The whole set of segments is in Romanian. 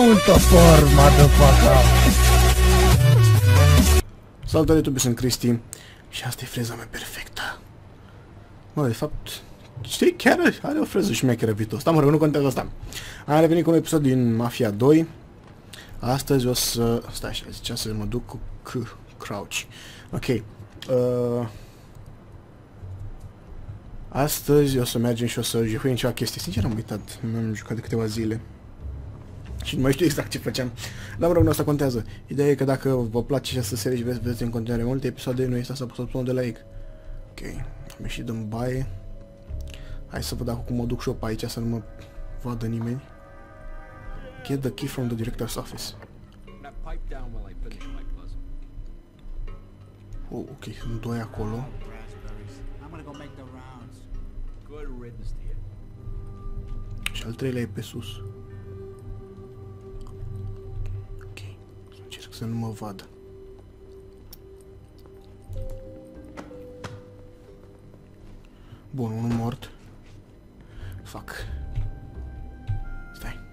un topor, motherfucker! Salutare, YouTube, sunt Cristi și asta e freza mea perfectă. Mă, de fapt, știi, chiar are o freză șmecheră vitos. Da, mă rog, nu contează asta. Am revenit cu un episod din Mafia 2. Astăzi o să... Stai așa, zicea să mă duc cu Crouch. Ok. Astăzi o să mergem și o să jucăm ceva chestii. Sincer am uitat, m-am jucat de câteva zile. Și nu mai știu exact ce făceam. Dar mă rog, nu asta contează. Ideea e că dacă vă place această serie și vedeți în continuare multe episoade, nu este să apăsați de like. Ok, am ieșit în baie. Hai să văd acum cum mă duc și eu pe aici să nu mă vadă nimeni. Get the key from the director's office. Oh, ok, sunt doi acolo. Și al treilea e pe sus. Ok, să încerc să nu mă vadă. Bun, unul mort. Fuck. Stai.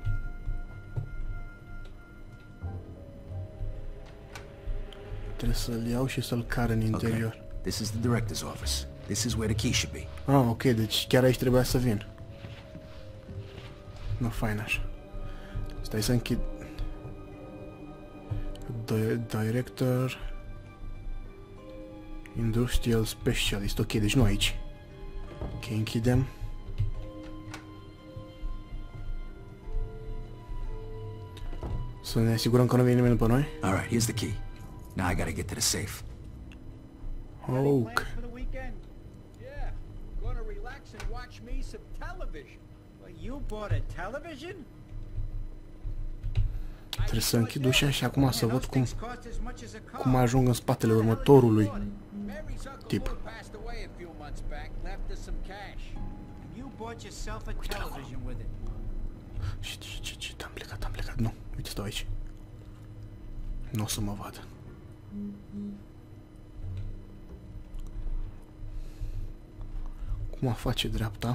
Trebuie să-l iau și să-l car în interior. Okay. This is the director's office. This is where the key should be. Ah, ok, deci chiar aici trebuia să vin. Nu, fain așa. Stai să închid. Director Industrial Specialist. Ok, deci nu aici. Ok, închidem. Să ne asigurăm că nu vine nimeni după noi. All right, here's the key. Now I gotta get to the safe. Ok. Trebuie să închid ușa și acum să văd cum ajung în spatele următorului tip. Uite acolo. Și am plecat. Nu, uite, stau aici. Nu o să mă vadă. Cum a face dreapta?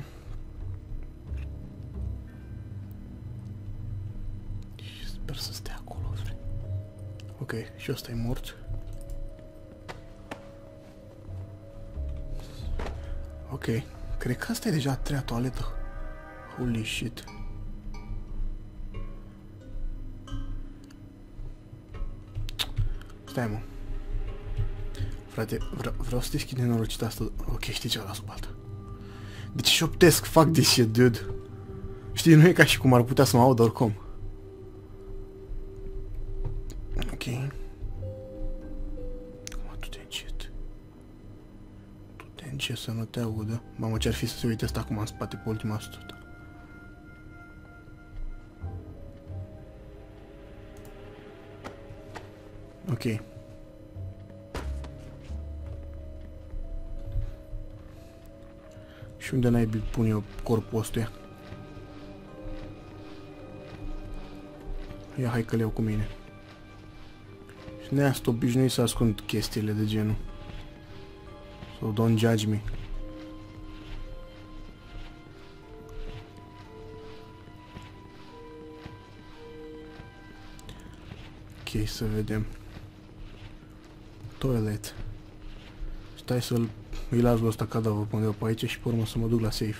Sper să stea acolo, frate. Ok, și ăsta e mort. Ok, cred că asta e deja a treia toaletă. Holy shit. Stai, mă. Frate, vreau să deschid nenorocit asta. Ok, știi ceva la sub altă. De ce șoptesc? Fuck this shit, dude. Știi, nu e ca și cum ar putea să mă aud oricum. Ok. Acum du-te încet. Du-te încet să nu te audă. Mamă, ce-ar fi să se uite asta acum în spate pe ultima sută. Ok. Și unde naibii pun eu corpul ăstuia? Ia, hai că le iau cu mine. Și ne-ați obișnuit să ascund chestiile de genul. So don't judge me. Ok, să vedem. Toilet. Stai îi las lui ăsta cadavru pe undeva pe aici și pe urmă să mă duc la safe.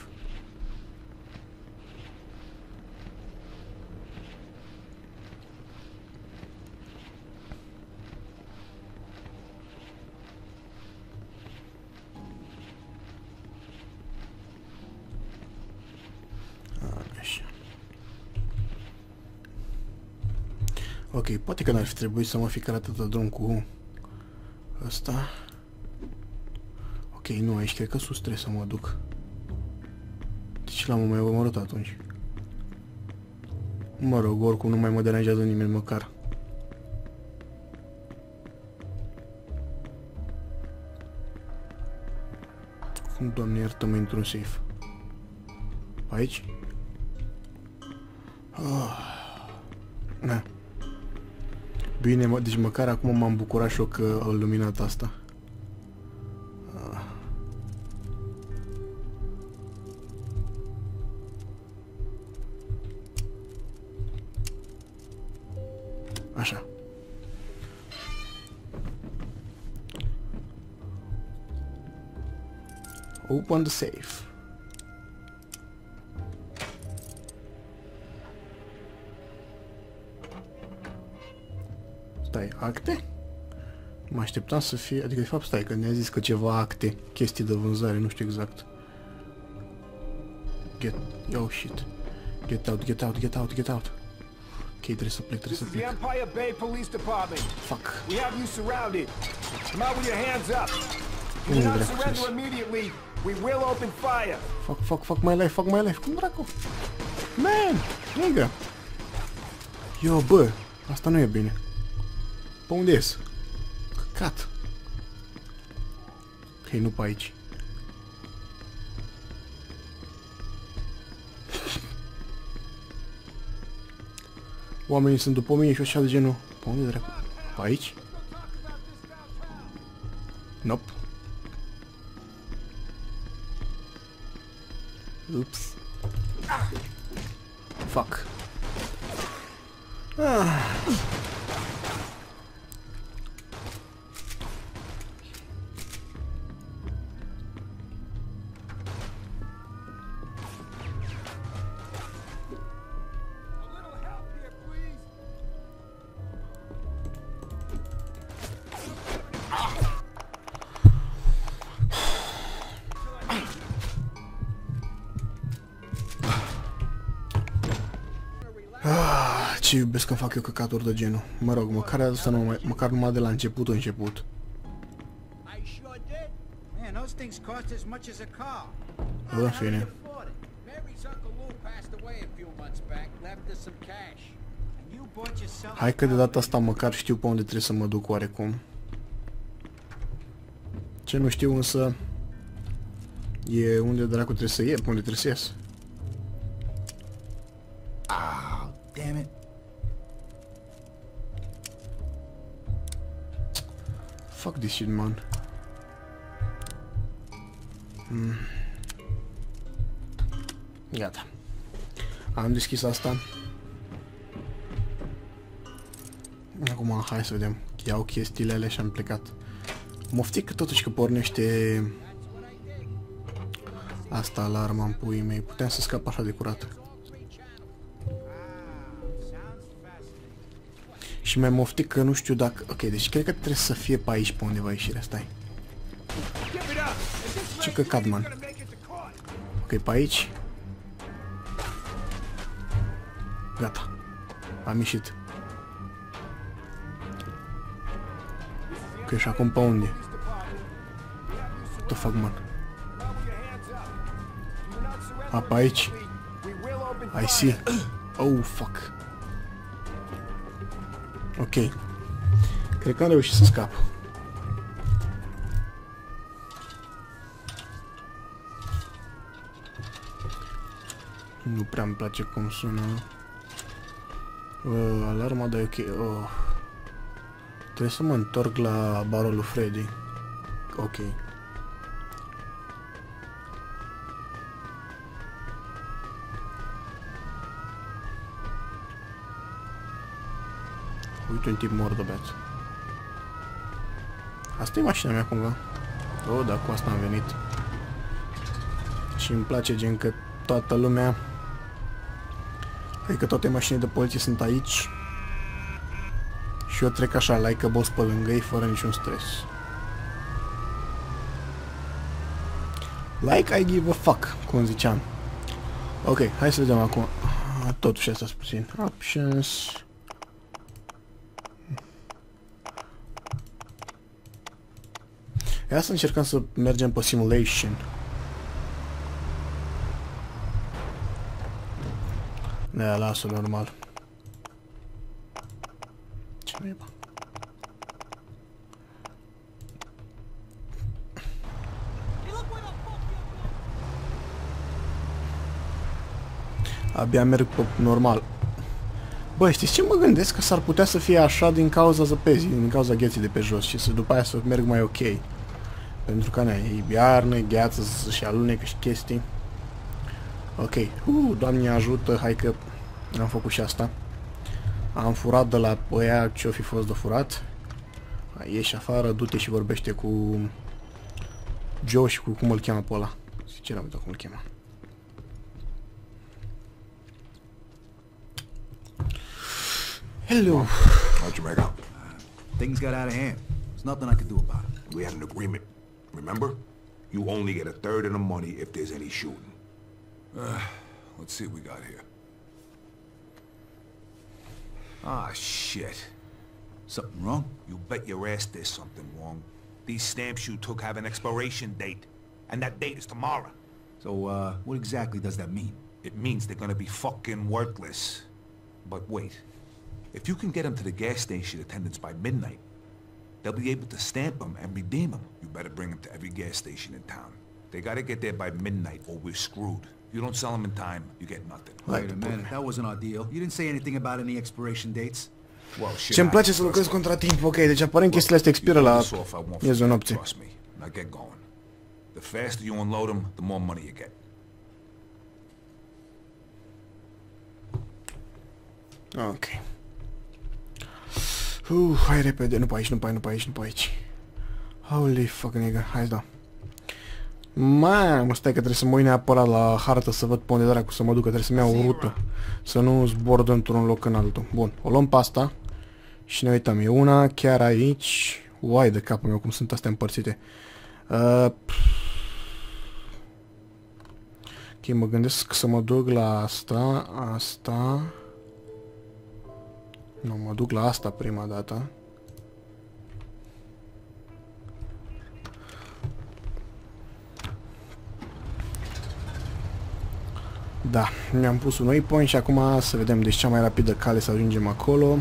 Așa. Ok, poate că n-ar fi trebuit să mă fi cărat atât drum cu ăsta. Ok, nu, aici cred că sus trebuie să mă duc. Deci l-am mai omorât atunci. Mă rog, oricum nu mai mă deranjează nimeni măcar. Cum, Doamne, iartă-mă, intru în safe. Pe aici? Na. Bine, deci măcar acum m-am bucurat și eu că au luminat asta. Așa. Open the safe. Stai, acte? Mă așteptam să fie... Adică, de fapt, stai, că ne-a zis că ceva acte, chestii de vânzare, nu știu exact. Oh, shit. Get out, get out, get out, get out. Ok, trebuie să plec, trebuie să plec. Fuck. Unde dracu? Fuck my life, fuck my life. Cum dracu? Man, nigga. Yo, bă, asta nu e bine. Pe unde ies? Căcat. Ok, nu pe aici. Oamenii sunt după mine și așa de genul. Pe unde dracu? Pe aici? Nope. Ups. Fuck. Ce iubesc când fac eu căcaturi de genul. Mă rog, măcar numai de la început. În fine. Hai că de data asta măcar știu pe unde trebuie să mă duc oarecum. Ce nu știu însă e unde dracu trebuie să ies, pe unde trebuie să ies. Damn it. Fuck this shit, man. Gata. Am deschis asta. Acum hai să vedem. Iau chestiile alea și am plecat. Moftic că totuși că pornește asta alarma în puii mei. Puteam să scap așa de curat. Și mai moftic că nu știu dacă... Ok, deci cred că trebuie să fie pe aici, pe undeva ieșirea, stai. Ce căcat, man. Ok, pe aici. Gata. Am ieșit. Ok, și acum pe unde? What the fuck, man? A, pe aici. I see. Oh, fuck. Ok. Cred că am reușit să scap. Nu prea îmi place cum sună. Alarma, dar e ok. Trebuie să mă întorc la barul lui Freddy. Ok. Uite un tip mordăbeaț. Asta e mașina mea cumva. Oh, dar cu asta am venit. Și îmi place gen că toată lumea... Adică toate mașinile de poliție sunt aici. Și eu trec așa, like a boss pe lângă ei, fără niciun stres. Like I give a fuck, cum ziceam. Ok, hai să vedem acum. Totuși asta puțin. Options... Ia să încercăm să mergem pe simulation. Da, lasă normal. Ce nu e, bă? Abia merg pe normal. Bă, știți ce mă gândesc? Că s-ar putea să fie așa din cauza zăpezii, din cauza gheții de pe jos și să după aia să merg mai ok. Pentru că e iarnă, gheață și alunecă și chestii. Ok. Doamne ajută, hai că am făcut și asta. Am furat de la ăia ce-o fi fost de furat. Ieși afară, du-te și vorbește cu Joe și cu cum îl cheamă pe ăla. Sincer, am uitat cum îl cheamă. Hello. How'd you make out? Things got out of hand. There's nothing I could do about it. We had an agreement, remember? You only get a third of the money if there's any shooting. Let's see what we got here. Ah, shit. Something wrong? You bet your ass there's something wrong. These stamps you took have an expiration date. And that date is tomorrow. So, what exactly does that mean? It means they're gonna be fucking worthless. But wait. If you can get them to the gas station attendants by midnight, they'll be able to stamp them and redeem them. You better bring them to every gas station in town. They gotta get there by midnight or we're screwed. If you don't sell them in time, you get nothing. Wait a minute, that wasn't our deal. You didn't say anything about any expiration dates? Well, shit. Ce-mi place să lucrez contra timp, ok, deci aparent chestiile astea expiră la miezul nopții. Trust me. Now get going. The faster you unload them, the more money you get. Ok. Hai repede, nu pe aici, nu pe aici, nu pe aici, nu pe aici. Holy fucking nigga, hai da. Mamă, stai că trebuie să mă uit neapărat la hartă să văd pe unde dracu să mă duc, că trebuie să-mi iau o rută. Să nu zbor dintr-un loc în altul. Bun, o luăm pe asta. Și ne uităm, e una chiar aici. Uai de capul meu, cum sunt astea împărțite. Ok, mă gândesc să mă duc la asta, asta. Nu, mă duc la asta prima dată. Da, mi-am pus un waypoint și acum să vedem deci cea mai rapidă cale să ajungem acolo.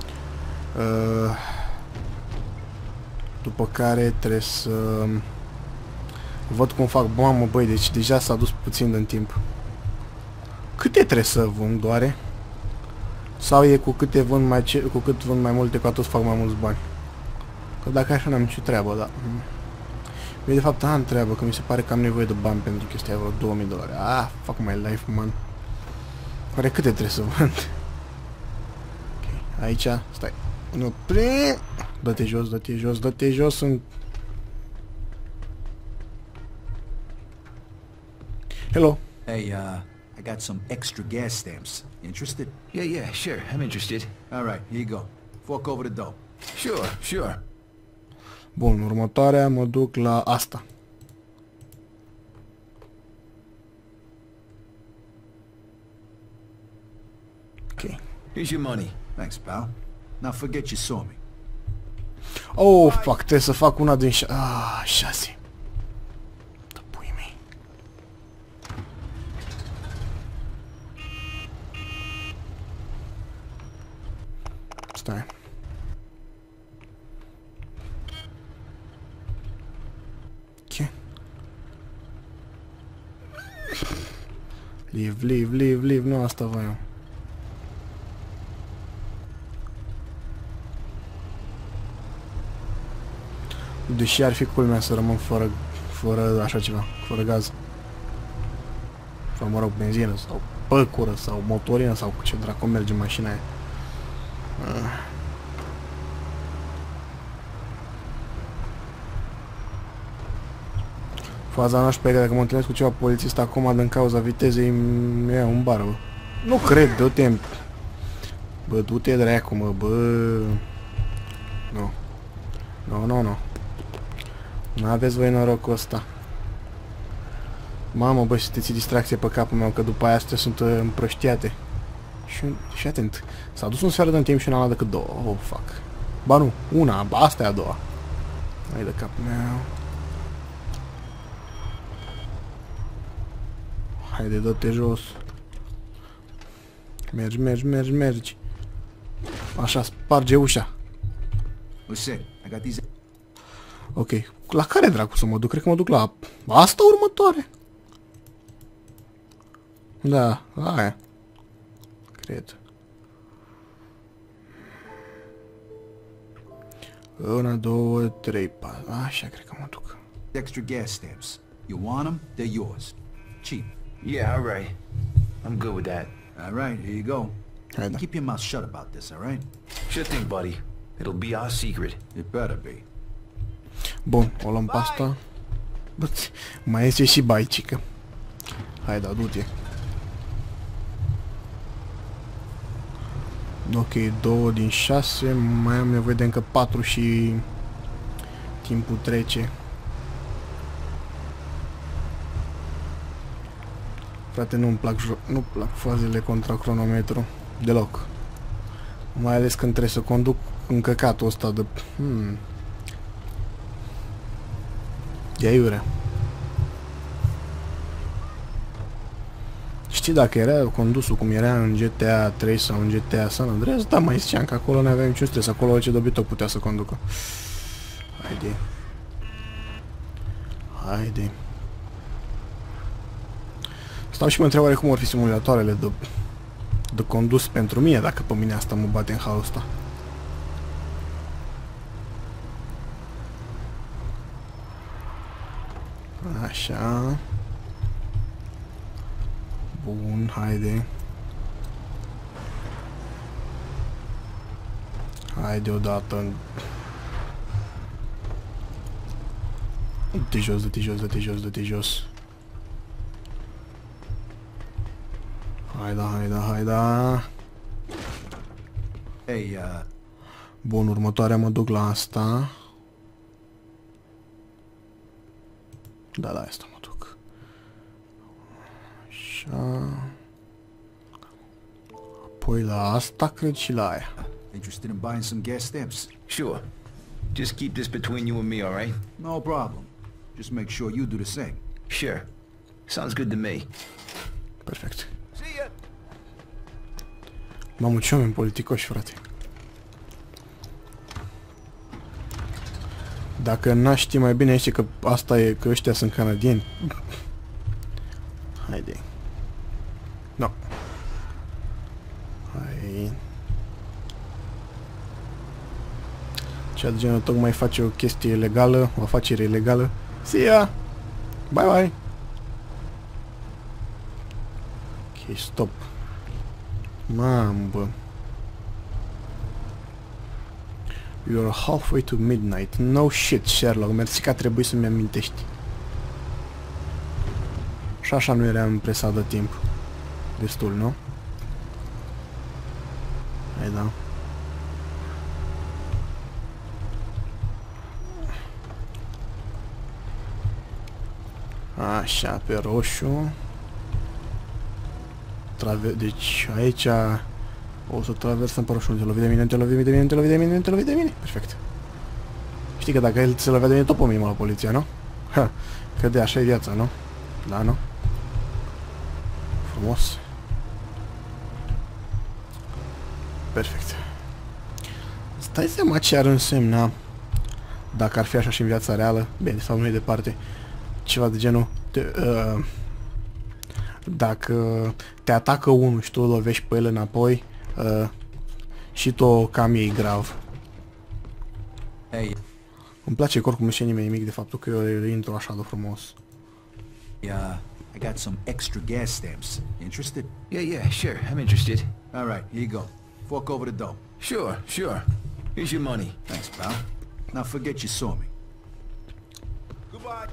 După care trebuie să văd cum fac. Mamă, băi, deci deja s-a dus puțin din timp. Câte trebuie să vând, doare? Sau e cu câte vând mai cu cât vând mai multe, cu atât fac mai mulți bani? Că dacă așa n-am nicio treabă, da. Eu de fapt am treabă, că mi se pare că am nevoie de bani pentru chestia vreo $2000. Ah, fuck my life, man. Oare câte trebuie să vând? Ok, aici, stai. Nu, dă-te jos, dă-te jos, dă-te jos în... Hello. Hey, I got some extra gas stamps. Interested? Yeah, sure. I'm interested. All right, here you go. Fork over the dough. Sure. Bun, următoarea mă duc la asta. Ok. Here's your money. Thanks, pal. Now forget you saw me. Oh, fuck, trebuie să fac una din 6. Dă puii mei. Stai. Ok. Leave, nu asta voiam. Deși ar fi culmea să rămân fără așa ceva, fără gaz. Sau mă rog, benzină, sau păcură, sau motorină, sau cu ce dracu merge mașina aia. Faza nașpa e că dacă mă întâlnesc cu ceva polițist acum din cauza vitezei, mi ia un bar, bă. Nu cred, du-te. Bă, du-te dracu, mă, bă. Nu. N-aveți voi norocul ăsta. Mamă, bă, și te ții distracție pe capul meu, că după aia astea sunt împrăștiate. Și atent, s-a dus un sfert de timp și n-am luat decât 2. Oh, fuck. Ba nu, una, asta e a doua. Hai de capul meu. Haide, dă-te jos. Mergi. Așa, sparge ușa. What's it? I got these... Ok, la care dracu să mă duc? Cred că mă duc la asta următoare. Da, aia. Cred. 1, 2, 3, 4. Așa cred că mă duc. Extra gas stamps. You want them? They're yours. Cheap. Yeah, all right. I'm good with that. All right, here you go. Hai da. Keep your mouth shut about this, all right? Sure thing, buddy. It'll be our secret. It better be. Bun, o luăm pe asta. Bă, mai este și baicică. Hai da, du-te. Ok, 2 din 6. Mai am nevoie de încă 4 și timpul trece. Frate, nu-mi plac fazele contra cronometru. Deloc. Mai ales când trebuie să conduc încăcatul ăsta de... E aiurea. Știi, dacă era condusul cum era în GTA 3 sau în GTA San Andreas, da, mai ziceam că acolo nu aveam niciun stres, acolo orice dobitoc putea să conducă. Haide. Haide. Stau și mă întreb oare cum ar fi simulatoarele de condus pentru mine, dacă pe mine asta mă bate în halul ăsta. Așa. Bun, haide. Haide odată. Dă-te jos, dă-te jos, dă-te jos, dă-te jos. Haida, haida, haida. Hey, Bun, următoarea mă duc la asta. Da, la asta mă duc. Așa. Apoi la asta, cred, și la aia. interested in buying some gas stamps? Sure. Just keep this between you and me, all right? No problem. Just make sure you do the same. Sure. Sounds good to me. Perfect. See ya. Mamă, ce oameni politicoși, frate. Dacă n-aș ști mai bine aici că asta e, că ăștia sunt canadieni. Haide. No. Hai. Cea de genul tocmai face o chestie ilegală, o afacere ilegală. See ya! Bye bye! Ok, stop. Mamă, bă. You're halfway to midnight. No shit, Sherlock. Mersi că a trebuit să-mi amintești. Și așa nu eram presat de timp. Destul, nu? Hai da. Așa, pe roșu. Deci aici o să traversăm pe roșu. Te lovi de mine, te lovi de mine, te lovi de mine, te lovi de mine. Perfect. Știi că dacă el se lovea de mine, tot pe mine la poliția, nu? Ha, că de așa e viața, nu? Da, nu? Frumos. Perfect. Stai seama ce ar însemna dacă ar fi așa și în viața reală. Bine, sau nu e departe. Ceva de genul... dacă te atacă unul și tu îl lovești pe el înapoi, și tu cam iei grav. Hey, Îmi place că oricum nu știe nimeni nimic de faptul că eu intru așa de frumos. I got some extra gas stamps. Interested? Yeah, sure. I'm interested. All right, here you go. Fork over the dough. Sure. Here's your money. Thanks, pal. Now forget you saw me. Goodbye.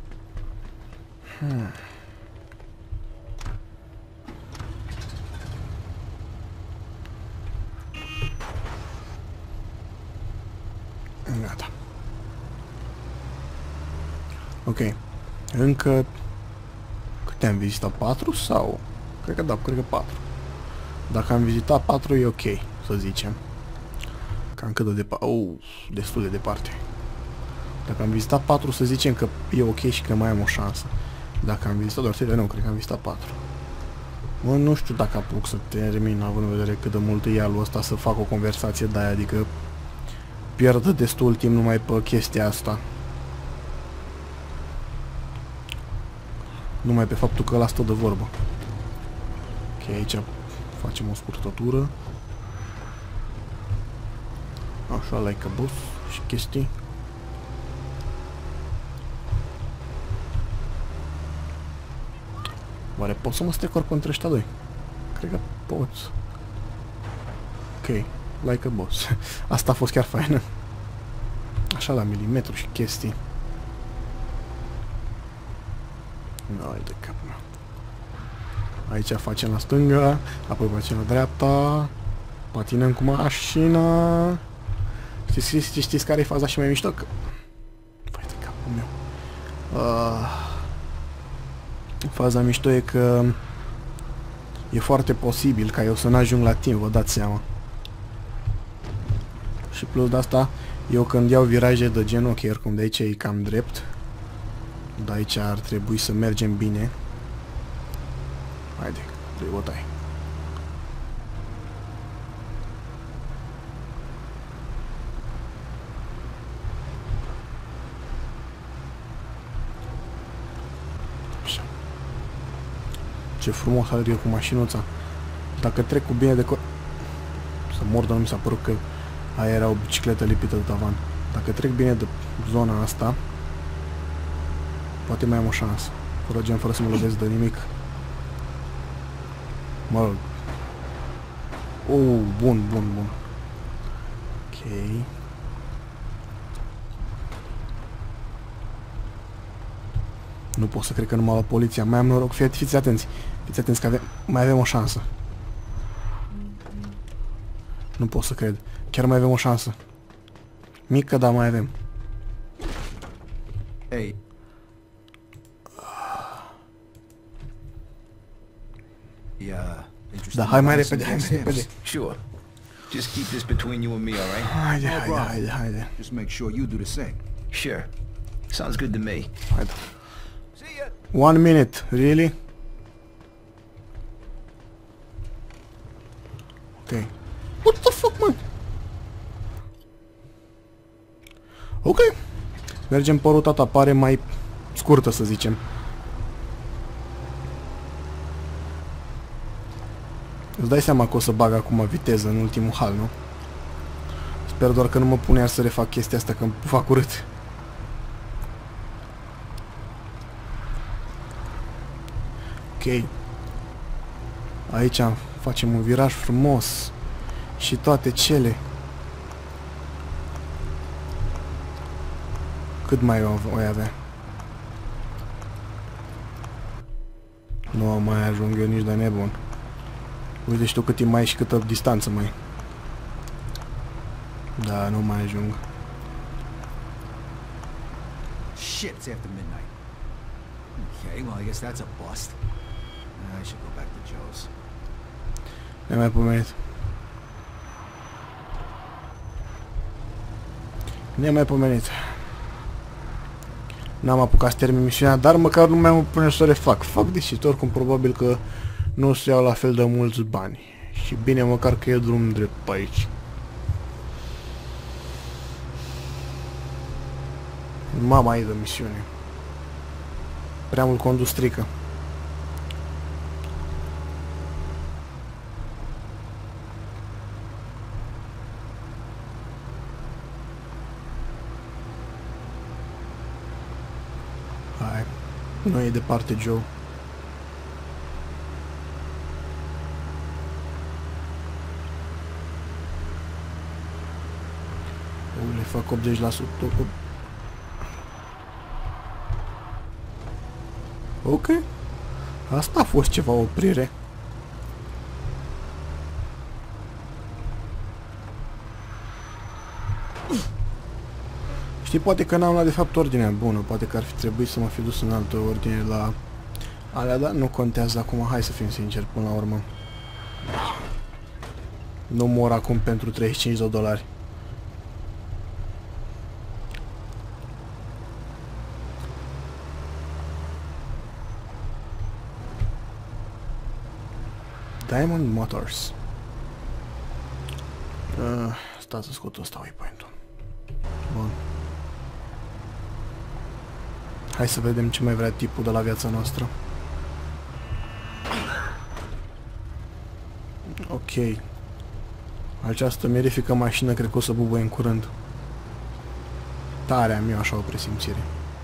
Gata. Ok. Încă... Câte am vizitat? 4 sau... Cred că da, cred că 4. Dacă am vizitat 4 e ok, să zicem. Cam cât de departe... destul de departe. Dacă am vizitat 4, să zicem că e ok și că mai am o șansă. Dacă am vizitat doar 3, nu, cred că am vizitat 4. Mă, nu știu dacă apuc să termin, având în vedere cât de mult e alul ăsta să fac o conversație de aia, adică pierd destul timp numai pe chestia asta. Numai pe faptul că ăla stă de vorbă. Ok, aici facem o scurtătură. Așa, like a boss și chestii. Oare pot să mă strecor pe între ăștia doi? Cred că pot. like a boss. Asta a fost chiar faină. Așa la milimetru și chestii. Ai de cap, mă. Aici facem la stânga, apoi facem la dreapta. Patinăm cu mașina. Știți care e faza și mai mișto? Vai de capul meu. Faza mișto e că e foarte posibil ca eu să n-ajung la timp, vă dați seama. Și plus de asta, eu când iau viraje de genul, ok, oricum de aici e cam drept. De aici ar trebui să mergem bine. Haide, dă-i bătaie. Așa. Ce frumos are eu cu mașinuța. Dacă trec cu bine de să mor, dar nu mi s-a părut că aia era o bicicletă lipită de tavan. Dacă trec bine de zona asta, poate mai am o șansă. Fără să mă lovesc de nimic. Mă rog. Bun. Ok. Nu pot să cred că nu m-a luat poliția. Mai am noroc. Fiți atenți. Fiți atenți că mai avem o șansă. Nu pot să cred. Chiar mai avem o șansă. Mică, dar mai avem. Hey. Da, hai mai repede, Sure. Just keep this between you and me, all right? Haide. Just make sure you do the same. Sure. Sounds good to me. Haide. 1 minute, really? Ok. What the fuck, man? Ok. Mergem pe ruta ta, pare mai scurtă, să zicem. Îți dai seama că o să bag acum viteză în ultimul hal, nu? Sper doar că nu mă pune iar să refac chestia asta, că îmi fac urât. Ok. Aici facem un viraj frumos. Și toate cele. Cât mai voi avea? Nu mai ajung eu nici de nebun. Uite și tu cât timp mai e și câtă distanță mai e. Da, nu mai ajung. Shit, it's after midnight. Okay, well, I guess that's a bust. I should go back to Joe's. Ne-am mai pomenit. N-am apucat să termin misiunea, dar măcar nu mai am pune să refac. Fac deși, oricum probabil că nu o să iau la fel de mulți bani. Și bine măcar că e drum drept pe aici. Mama e de misiune. Prea mult condus strică. Hai. Nu e departe, Joe. Le fac 80%. Ok. Asta a fost ceva oprire. Știi, poate că n-am luat de fapt ordinea bună. Poate că ar fi trebuit să mă fi dus în altă ordine la alea, dar nu contează acum. Hai să fim sinceri până la urmă. Nu mor acum pentru $35. Diamond Motors. Stați să scot ăsta waypoint-ul. Bun. Hai să vedem ce mai vrea tipul de la viața noastră. Ok. Această mirifică mașină cred că o să bubuie în curând. Tare am eu așa o presimțire.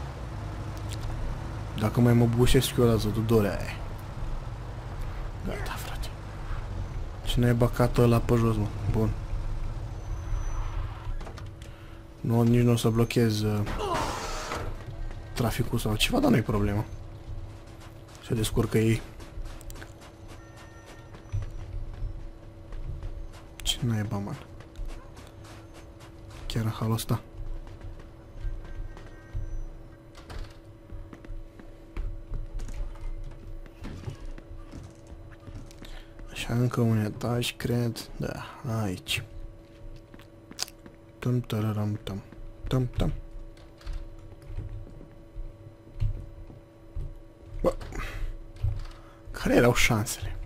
Dacă mai mă bușesc eu la zădudorea aia. Gata, frate. Cine e băcat ăla pe jos, mă? Bun. Nu, nici nu o să blochez traficul sau ceva, dar nu-i problemă. Se descurcă ei. Ce naiba, man? Chiar în halul ăsta. Așa, încă un etaj, cred. Da, aici. Tum, tararam, tum. Tum, tum. Bă. Care erau șansele?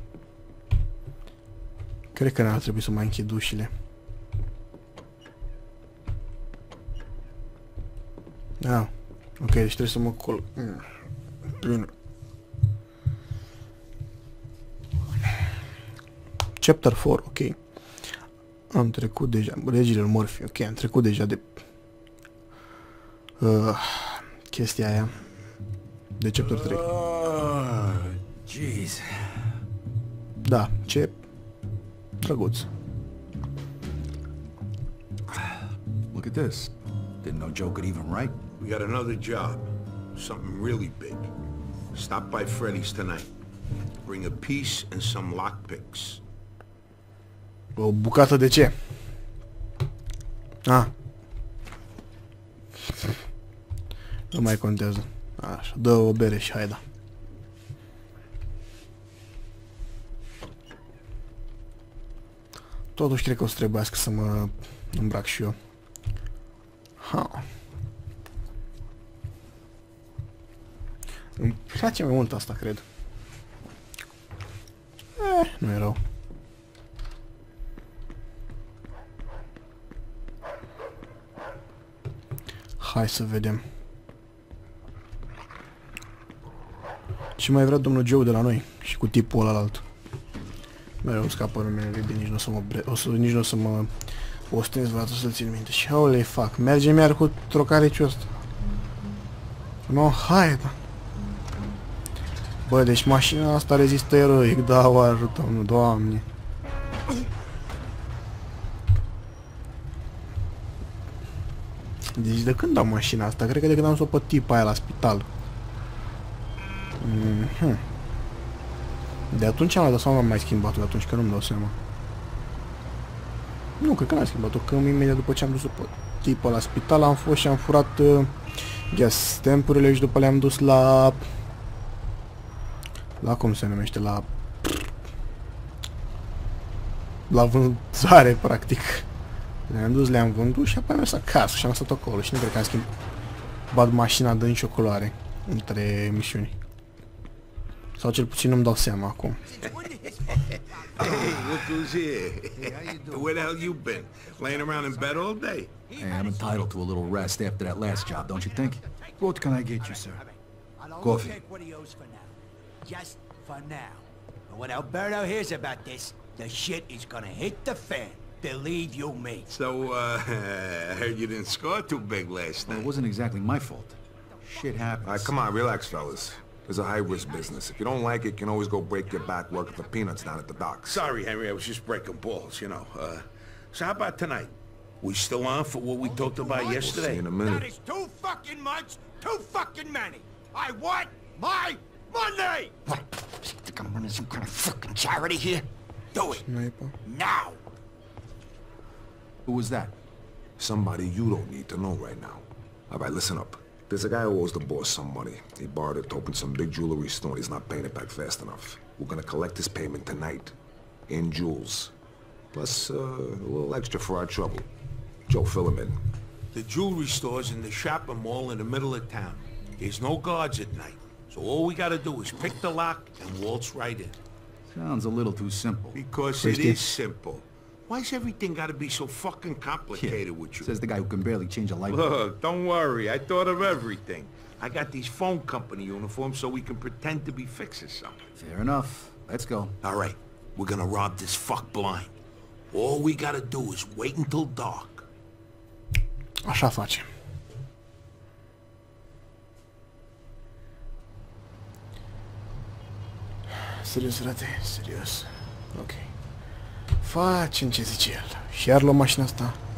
Cred că n-ar trebui să mai închid ușile. Da. Ok, deci trebuie să mă col... Bine. Chapter 4, ok. Am trecut deja, legile lui Murphy, ok, am trecut deja de chestia aia. De chapter 3. Jeez. Da, ce drăguț. Look at this. Didn't know Joe could even write. We got another job. Something really big. Stop by Freddy's tonight. Bring a piece and some lockpicks. O bucată de ce? Ah. Nu mai contează. Așa, dă o bere și haida. Totuși cred că o să trebuiască să mă îmbrac și eu. Ha. Îmi place mai mult asta, cred. Nu e rău. Hai să vedem. Ce mai vrea domnul Joe de la noi? Și cu tipul ălalt. Mereu îmi scapă numele de nici nu o să mă nici nu o să mă ostens vreodată să-l țin minte. Și haule fac. Mergem iar cu trocariciul ăsta. No, hai, da. Bă, deci mașina asta rezistă eroic. Da, o ajutăm, Doamne. Deci de când am mașina asta? Cred că de când am s-o pe tipa aia la spital. De atunci am dat seama, am mai schimbat-o de atunci, că nu-mi dau seama. Nu, cred că n-am schimbat-o, că imediat după ce am dus-o pe tipa la spital am fost și am furat gas stamp-urile și după le-am dus la... La cum se numește? La vânzare, practic. Le-am dus, le-am vândut și apoi am mers acasă și am stat acolo și nu cred că am schimbat mașina de nicio culoare între misiuni. Sau cel puțin nu-mi dau seama acum. Hey, look who's here. Where the hell you been? Laying around in bed all day? Hey, I'm entitled to a little rest after that last job, don't you think? What can I get you, sir? Coffee. Just for now. But when Alberto hears about this, the shit is gonna hit the fan. Believe you me. So, I heard you didn't score too big last Well, night. it wasn't exactly my fault. Shit happens. All right, come on, relax, fellas. It's a high-risk business. If you don't like it, you can always go break your back working for peanuts down at the docks. Sorry, Henry, I was just breaking balls, you know. So how about tonight? We still on for what we talked about We'll see yesterday? in a That minute. is too fucking much, too fucking many. I want my money! What? You think I'm running some kind of fucking charity here? Do it, Sniper. now! Who was that? Somebody you don't need to know right now. All right, listen up. There's a guy who owes the boss some money. He borrowed it to open some big jewelry store and he's not paying it back fast enough. We're gonna collect his payment tonight. In jewels. Plus, a little extra for our trouble. Joe, fill him in. The jewelry store's in the shopping mall in the middle of town. There's no guards at night. So all we gotta do is pick the lock and waltz right in. Sounds a little too simple. Because it is simple. Why's everything gotta be so fucking complicated with you? Says the guy who can barely change a light bulb. Look, don't worry. I thought of everything. I got these phone company uniforms so we can pretend to be fixing something. Fair enough. Let's go. All right, we're gonna rob this fuck blind. All we gotta do is wait until dark. Așa facem. Serios, frate, serios. Ok. Facem ce zice el. Și iar luăm mașina asta.